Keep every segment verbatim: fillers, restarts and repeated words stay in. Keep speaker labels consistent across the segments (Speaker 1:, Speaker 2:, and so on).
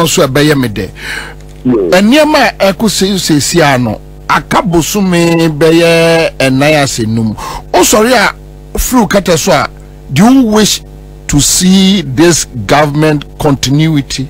Speaker 1: so ebeye me de eniema ekuse sesi ano akabosume beye enaya senum o sorry a fru kata so a do you wish to see this government continuity?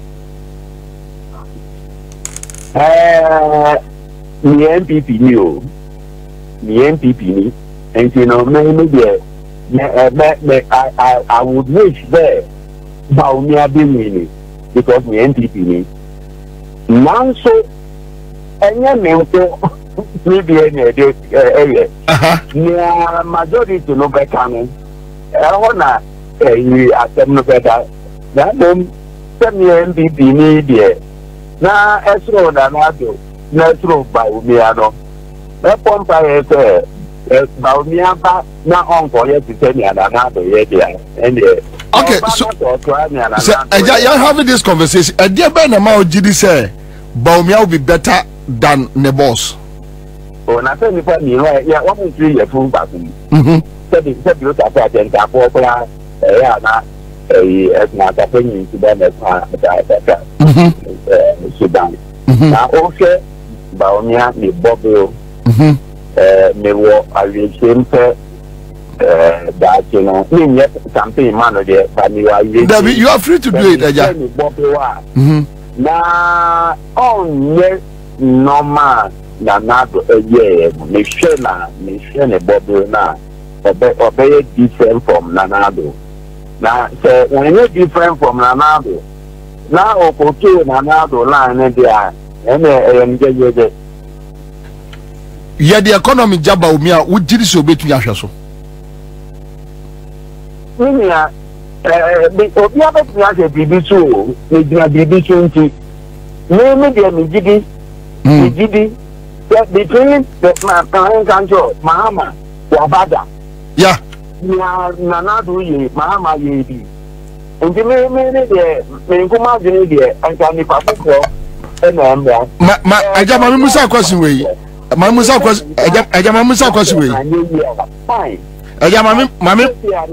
Speaker 2: Uh, the N P P knew. The N P P knew. And you know, maybe I, I, I would wish there about me being because the N P P knew. Now, so, and you know, maybe any area. The majority to know better. I want to attempt no better. That don't send me N P P media. Na esro da na do na esro ba umiano na pompa yete ba umiaba na onko yete teni ada na do yete and
Speaker 1: okay so so you having this conversation e dey be na ma ogidi say ba umia will be better than the boss.
Speaker 2: Oh na say ni fa ni ya wa mu three year full back
Speaker 1: mhm
Speaker 2: say the say the ta fa den ta ko kula eh ya na eh es na ta pe ni ti ba na ta ta ta mhm Sudan. Now, okay, Baumia, the Bobie, uh, me wo allegation that you know, me yet campaign manager, but you are
Speaker 1: you are free to do it, Eja.
Speaker 2: Mhm. Na on yes, normal, na na do a year, me share na, me share ne Bobie na, obey obey different from Nanado. Now, so when you different from Nanado. Now, okay, now the line and there, and then
Speaker 1: yeah, the economy jaba umia would this obey to Yashaso.
Speaker 2: Minia, eh, the Obia B B two, the B B twenty, maybe the Mijidi, Mijidi, between the Mahan Kanjo, Mahama, Wabada.
Speaker 1: Yeah,
Speaker 2: Nanadu ye, Mahama ye. And the main the main command the and can if I go and
Speaker 1: ma ma aja ma musa question we ma musa question aja aja ma musa question we
Speaker 2: fine
Speaker 1: aja ma ma me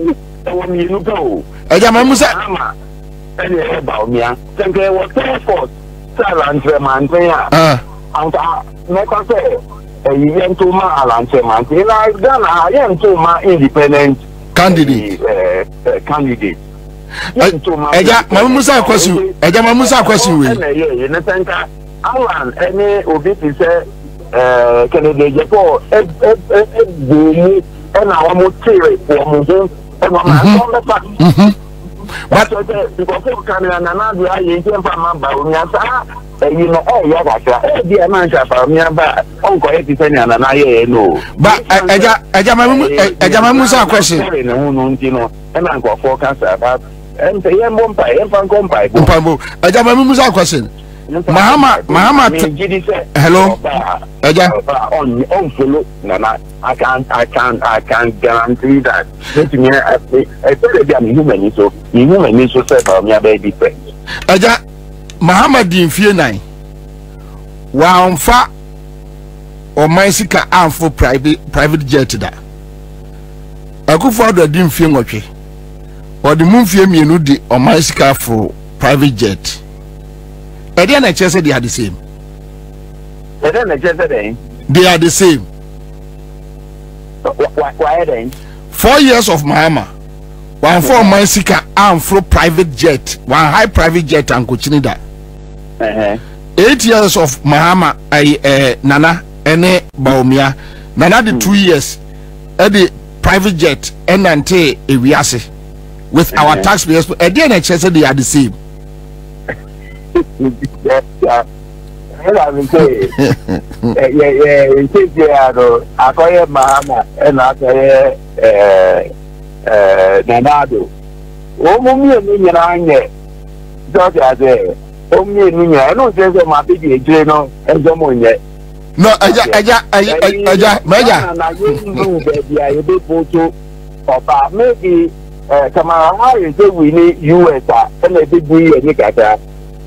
Speaker 1: aja ma musa
Speaker 2: and about me then there was transport silent man
Speaker 1: ah
Speaker 2: and make us say a year to my alance man like Ghana I am to my independent
Speaker 1: candidate
Speaker 2: uh, candidate.
Speaker 1: Eja ma musa question eja ma musa question we
Speaker 2: eh na tanka awan ene obi ti se eh Kennedy Jepo e e e bomu e na wa mo tire wo mo so e ma ma so meta
Speaker 1: mhm
Speaker 2: but because of camera na na do aye nti mfa ma ba omi asa e yi no e ya ga e di e ma ncha ba omi aba onko e ti se ni na na ye no
Speaker 1: ba eja eja ma eja ma musa question
Speaker 2: na hu no nti no e na nko forecast about and the young bumpy, and Pancompai,
Speaker 1: Pambo. I got my musa question. Mahama, Mahama, hello, Eja
Speaker 2: on on follow. Nana, I can't, I can't, I can't guarantee that. I said I'm human, so human is so said about my baby friends.
Speaker 1: Eja Mahama din fear nine. Wow, fa or my sika arm for private private jet that. I go for the dim fear watch. Or the moon fear me no di or my sika for private jet. And then I just said they are the same.
Speaker 2: And then I just said
Speaker 1: they are the same.
Speaker 2: Why, why then?
Speaker 1: Four years of Mahama. One for my sika arm for private jet. One high private jet and Kuchinida.
Speaker 2: Uh-huh.
Speaker 1: Eight years of Mahama I uh, Nana Ene Baumia. Nana the two years at the private jet and ante Ewiase. With uh-huh. our taxpayers, and then I just said they are the same.
Speaker 2: Yes, yeah. I will say, yeah, yeah, we take the I call Mahama and I say, uh, uh, Nanado. Oh, Mummy and Nanya, George, I say, oh, me and Nina, I don't say so, my baby, Jano, and someone yet.
Speaker 1: No, Aja, Aja, Aja, Aja, Maja,
Speaker 2: and I didn't know that they are a bit photo of maybe. Uh, Kamara Harris say we need U S and a big we and Nikata.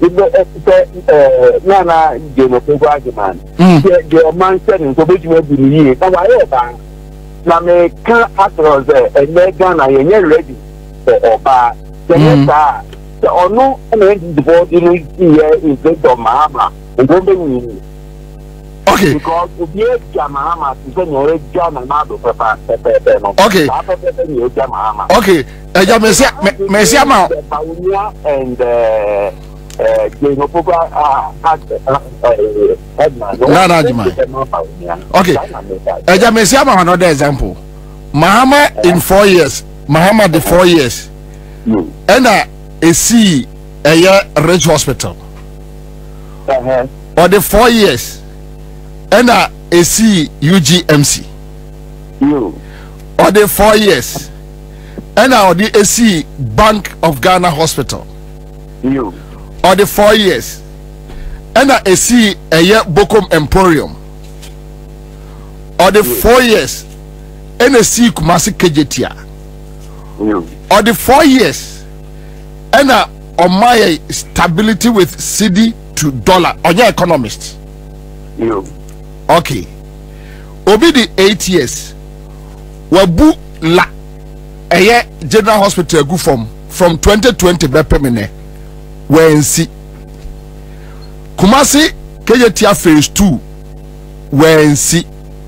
Speaker 2: If Nana General Program, the man said so which will be here. But I now me can't across there and make Ghana and you're ready for Oba. The next the or no and the body here is the Mahama and don't
Speaker 1: okay
Speaker 2: because if you Mahama is a John and Mado Papa
Speaker 1: okay okay eja mesia mesia ma
Speaker 2: and uh uh no Papa
Speaker 1: no no Juma okay eja mesia ma another example Mahama in four years Mahama the four years and a see a year rich hospital or the four years and a see U G M C or the four years and now the A C Bank of Ghana Hospital
Speaker 2: you
Speaker 1: or the four years and a see a year Bokum Emporium or the four years and a see Kumasi Kejetia or the four years and a on my stability with C D to dollar on your economist
Speaker 2: you
Speaker 1: okay obi the eight years wabu la eye general hospital go from from twenty twenty be permanent when see Kumasi Kejetia phase two when see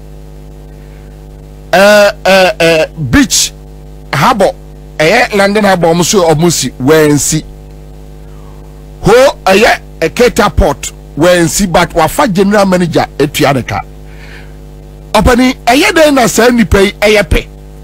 Speaker 1: uh uh uh beach harbor eye London harbor omuso omusi when see ho eye a Keta port when see but wafa general manager etuaneka opani eye den na say ni pay eye pe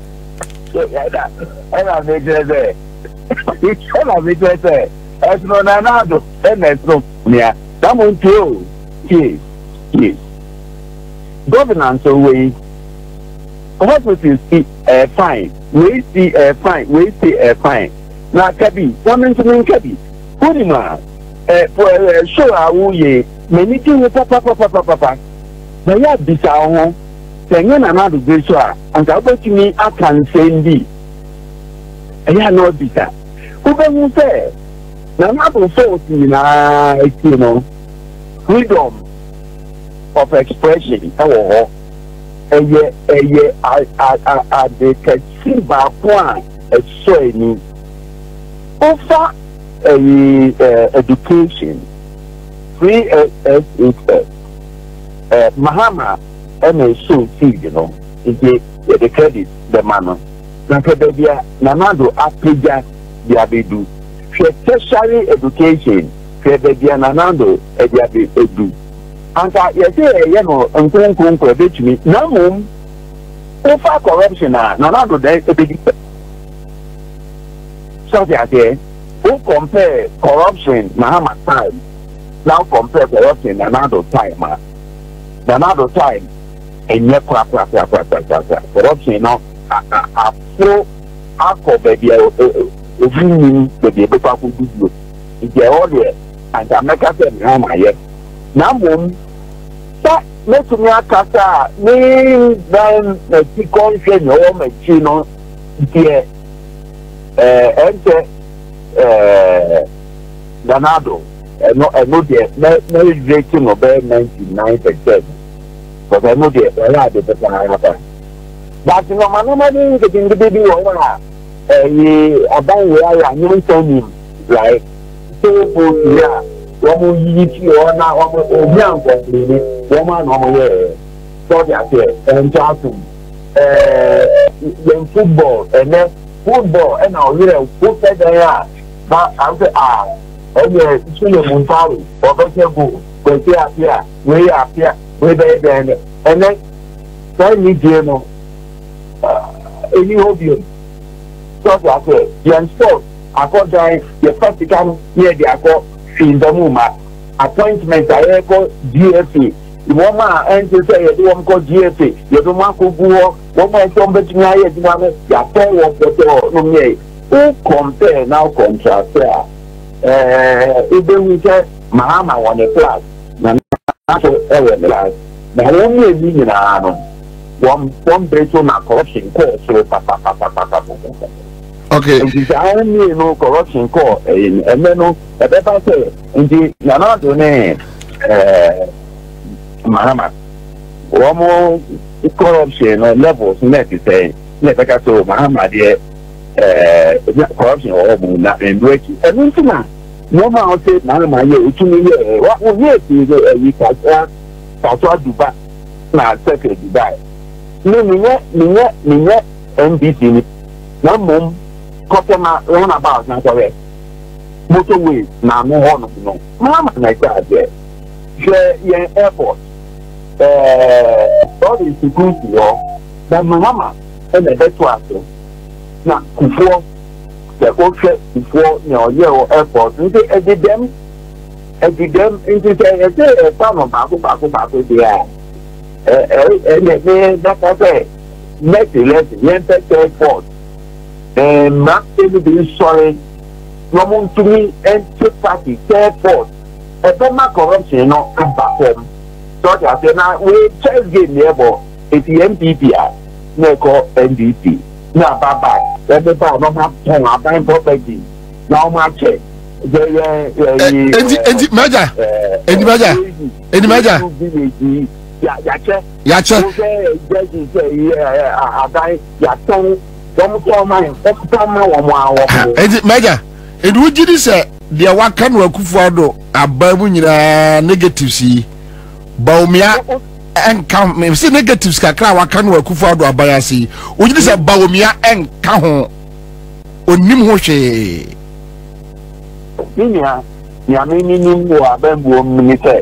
Speaker 2: ela me dire ela me dire es no na nado enes no nia damun tio yes yes governance way hospital see uh, fine we see uh, fine we see uh, fine na kabi women to kabi kunima eh for show awuye many things papa papa papa na ya bisa ho tenye na na do so a anta obetumi akan sendi eya no bisa ubemu se na na do so na you know freedom of expression ewo ho eye eye a a a de kasi ba kwa e so eni ofa uh, education, free S S H S, uh, Mahama, and a show, you know, is the, the credit, the man. Nankebia, Nanado, Apija, the Abedu. Tertiary education, Kebia, Nanado, and the Abedu. And I say, you know, and Kung Kung credit me, Namum, over corruption, Nanado, then a big. So they say, who compare corruption Mahama time, now compare corruption Nanado time, man. Nanado time, and yet corruption now, a pro alcohol baby, if you mean the baby to do if they're all there, and I make us a man yet. Now, mum, that makes me a casta, me then the chicken, or machino, dear, uh, enter. Uh, Ganado, and no, I know the no rating of ninety-nine percent. But I know the I the better. But you know, my normally getting the baby over a about where I know him like so, yeah, one more you or now, one more young woman over here. So that's it, and Johnson, uh, football, and then football, and now here, put that there. But I say, ah, oh yeah, it's really Montari, or Bethel, where they are here, way up here, way there, and then tell me, you know, any hobby. So I say, you sport, I got die, the first become here, they are called in the Muma, appointment, I go G F A. The woman and to say, you don't call G F A, you don't want to go, one more somebody, you are telling what the door, no me. Who compare now contrast there? Uh, even we say Mahama on a class, Nanaso ever class. Now only meaning one one based on a corruption course. So papa papa papa.
Speaker 1: Okay.
Speaker 2: It is only no corruption course. And then no, the paper say, indeed, you're not doing uh Mahama. One more corruption or levels. Let me say, let me go to Mahama there. corruption or na and working. And into no man say na ma ye two million what we ye you can Patois Dubai na secret Dubai. No me me me N P P na mom customer run about na correct. Motorway na no one no. Mama na that there. Share your airport. Uh all the security law. That mama and the better na before the culture before you know your airport you say edit them edit them into say say farm back back back there eh eh eh that say next election yen airport and max be sorry no want to me and take party airport e be ma corruption no come back home so that say na we chess game there but it's the N P P na call N D P na baba everybody no have turn about property now much the
Speaker 1: enti enti meja enti meja enti meja
Speaker 2: ya ya che
Speaker 1: ya che
Speaker 2: just say yeah abai ya ton don to man to man wo mo awo
Speaker 1: enti meja enti wo gidi se de waka no akufo ado abamu nyina negatives yi baumia enka me say negatives kakra waka no akufo ado abayasi wo gidi se baumia enka ho onim ho hwe
Speaker 2: ninia ni amini ni wo abembu omni se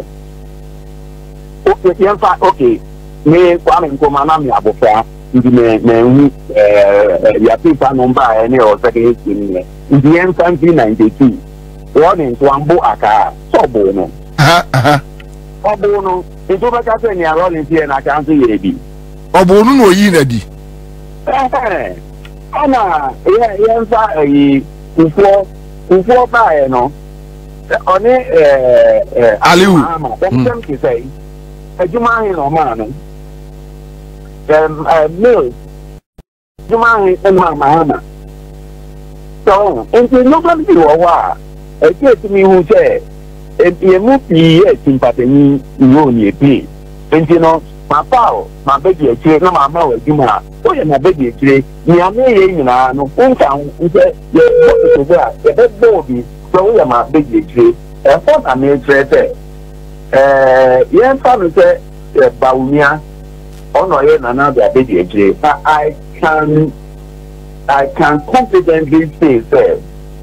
Speaker 2: okay yenfa okay me kwa me nkoma na me abofa ndi me me hu eh ya pipa number ene o second ni ndi en nineteen ninety-two one to ambo aka sobo no
Speaker 1: aha aha
Speaker 2: obo no nto ba ka se ni aro ni tie na kan so ye bi
Speaker 1: obo no no yi na di
Speaker 2: eh ana ye yenfa eh ufo ufo ba e no oni eh eh
Speaker 1: aliu
Speaker 2: ama dem ki say ejuma hin no ma no em mail ejuma hin en ma ma so enti no kan bi wo wa e ke ti mi hu se e mu pi e ti pateni wo ni e pi enti no ma pa o ma be di e kire na ma ma wa ejuma o ye na be di e kire ni ame ye nyina no nka nse ye bo to a ye be Bobie so we ma be di e kire e fo na me kire se eh yen fa no se baumia ono ye na na be di e kire I can I can confidently say that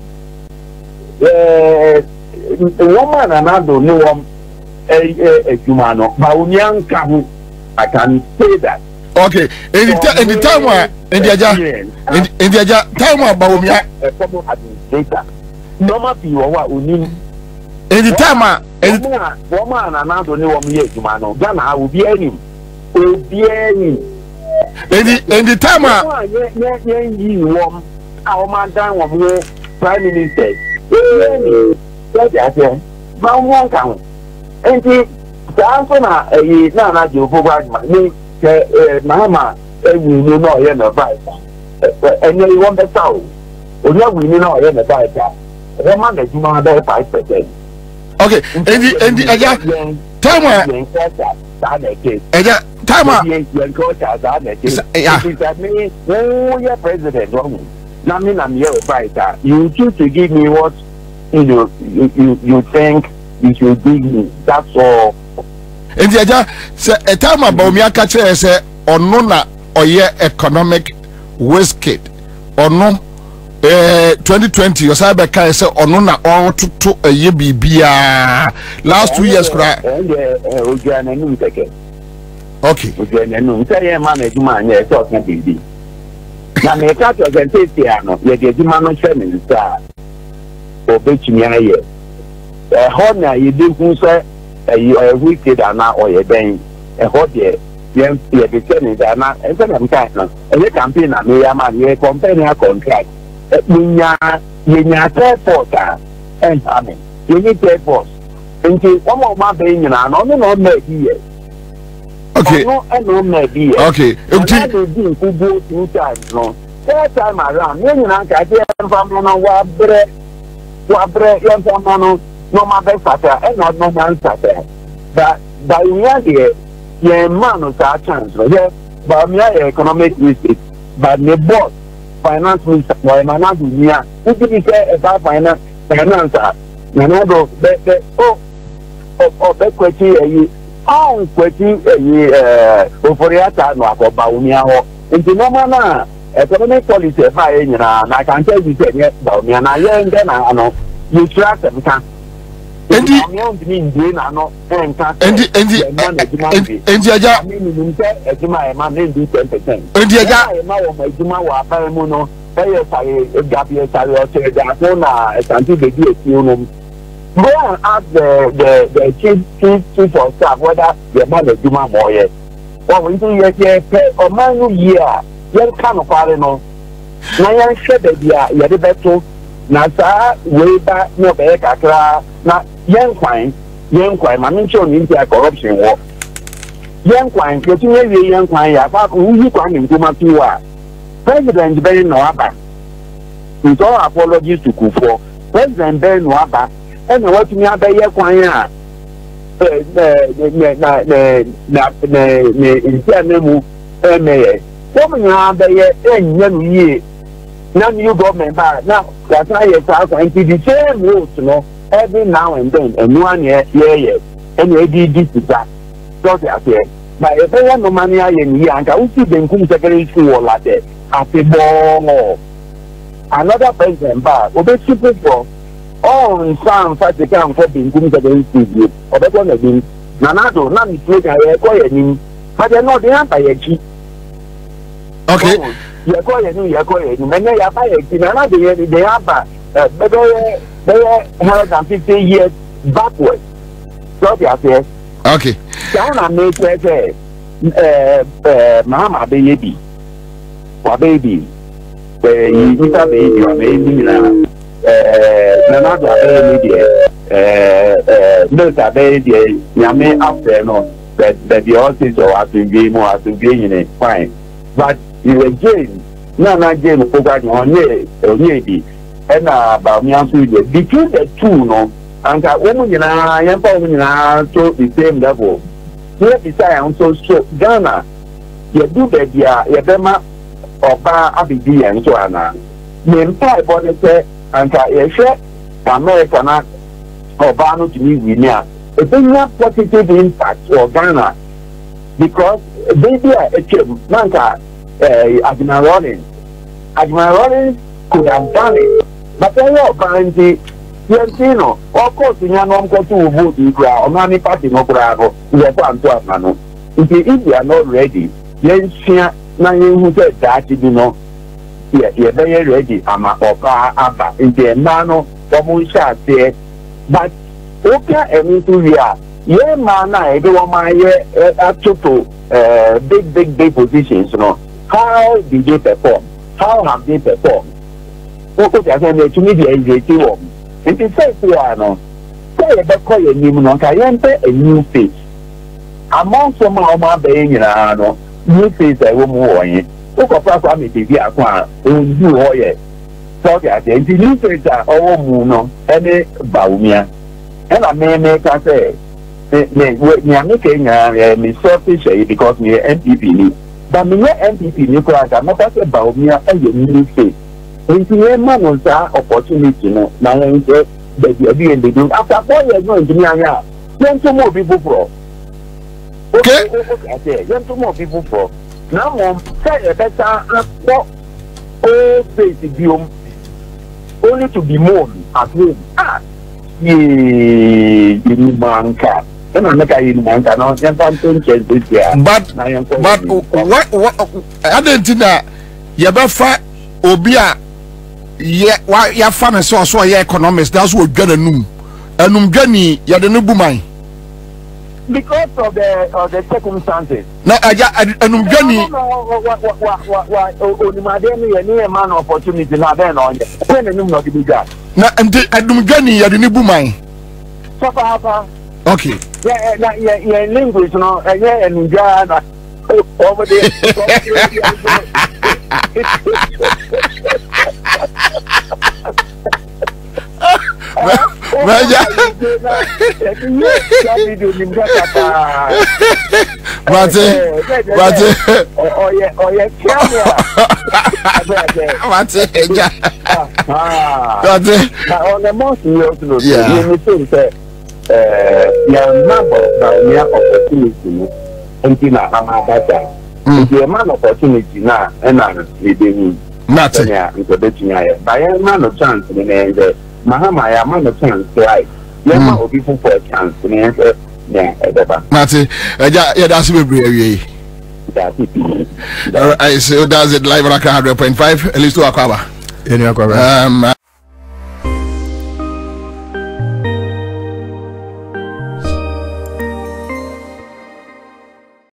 Speaker 2: eh woman another no one eh eh humano baumia nka hu I can say that.
Speaker 1: Okay, in the in the time where in the aja in the aja time where baumia
Speaker 2: a common administrator normal people wa onim
Speaker 1: in the time in
Speaker 2: woman another no one ye humano Ghana obi anim obi anim
Speaker 1: in the in the time
Speaker 2: ye ye ye yi wom a o man dan wom prime minister ye so that say ba won kan enti sanso na eh na na jo fo gba ni eh mama eh wi ni no ye na vice enye you want better o oya wi ni no ye na vice e ma na juma da five percent.
Speaker 1: Okay, in the in the aja time aja time
Speaker 2: yeah me who your president wrong na me na me vice you choose to give me what you know you you, you think you should give me that's all.
Speaker 1: In the aja say a time about me aka kire say ono na oye economic wasted ono eh twenty twenty your cyber kai say ono na all to to eye bibia last two years kra
Speaker 2: eh oja na nu teke
Speaker 1: okay
Speaker 2: oja na nu say e ma na ejuma anya e talk na bibi na me ka to gentate ano ye de ejuma no hwe me nsa obetumi aye eh ho na ye de hu say eh wicked ana oye ben eh ho de yen ye de tell that na e say na mka na e campaign na me ya ma ye company a contract nya ye nya airport ah and amen you need airport nti one of my be nyina no no no na di ye
Speaker 1: okay
Speaker 2: no no na di ye
Speaker 1: okay
Speaker 2: nti di ku go two times no third time around me nyina ka dey fam no wa bre wa bre yon fam no no ma be sata e no no man sata but by nya de ye man no sa chance no ye ba me economic risk but me boss finance minister or Manado Nia, who did say about finance, finance, Manado, the oh, oh, the question, oh, question, uh, Oforiata, no, about Baumia, and the Nomana, economic policy, if I, and I can tell you, yes, Baumia, and I learned then I know you track them. And the and the and the and the aja minimum say ejuma e ma na do ten percent. And the aja e ma wo ma ejuma wa pa mu no e ye say gabi e say o che ja so na e santi be di eti no. Go and ask the the the chief chief chief of staff whether the man ejuma mo ye. What we do ye ye pe o man no year ye kan no kware no. Na ye hwe be dia ye de beto na sa we ba no be kakra na yen kwan yen kwan ma me ncho ni ntia corruption wo yen kwan ke tinye wie yen kwan ya fa ko wi kwan ni nkoma tuwa president be no aba nto apologies to Kufo president be no aba e na watumi abaye kwan a eh na na na na na ntia na mu e meye ko me abaye enye no yie na new government ba na ya try ye sa kwan ti the same rules no every now and then, and one year, yeah, yeah, and you did this to that. So they are there. But if I have no money, I am here, and I will see them come secondary school like that. At the ball, another president, but what they super for all in some fact they can't for being come secondary school, or that one again. Nanado, not mistake, I acquire him, but they're not the empire.
Speaker 1: Okay.
Speaker 2: You acquire him, you acquire him, and they are fired. Another, they have a better. They are one hundred fifty years backwards. So they are there.
Speaker 1: Okay.
Speaker 2: China made say, uh, uh, Mama baby, or baby, the little baby, or baby, uh, another baby, uh, uh, those are baby, Yame after no, that that the horses or have to be more have to be in it, fine. But you again, no, not Jane, forgot on ye, and about me answer between the two, no, and that woman in I am probably now to the same level. Here beside I'm so so Ghana, you do that, yeah, you bema or bar Abidi and so on. The entire body say, and I share American or Bano to me with me. A very positive impact for Ghana because they are a chip, Manka, Admiral Rollins. Admiral Rollins could have done it. But I know apparently, you know, of course, in your non to vote in crowd, or many party no crowd, we are going to have if they are not ready, then now you said that you know, yeah, you're very ready. I'm a papa, in the nano, someone shall say, but okay, and into here, yeah, man, I do my up to big, big, big positions, you know. How did they perform? How have they performed? What I said to me, the eighty one. And it's says to Arno, say about call your name on Cayente a new face. Among some of my being in Arno, new face I will more in. Look up from me, the Aqua, who do all yet. So that the new face are all moon, any Baumia. And I may make us say, me are making a selfish because me N P P. But me N P P, Nicolas, I'm not about me a new face. Into a man on that opportunity, no, now I say that you are doing the do after four years going to me. I then two more people for okay, okay, then two more people for now. Mom, say a better what all face the only to be mourned at home. Ah, ye, you man cat. Then I make a in man cannot something change this year. But but what what I didn't think that you better fight Obia. Yeah, why ya fan so so ya economics that's what gonna num enum gani ya de no bumai because of the of the circumstances na aja enum gani onimade me ye ni man opportunity na be na onye when enum no be ga na enum gani ya de no bumai so fa okay yeah na yeah language no yeah enum ga na over there Raja, Mate, Mate, oh yeah, oh yeah,
Speaker 1: What's it?
Speaker 2: Ah,
Speaker 1: That's it.
Speaker 2: on the most serious,
Speaker 1: Yeah.
Speaker 2: you think that your number of mere opportunity until I'm about that. The man opportunity now, and I'm leading
Speaker 1: Nothing.
Speaker 2: By a man of chance in the end, Mahama, a man of chance, right? You are people for a chance in the end. Yeah,
Speaker 1: Marty, yeah, that's a brave. I say that's it live on one hundred point five. At least to Akaba. Um.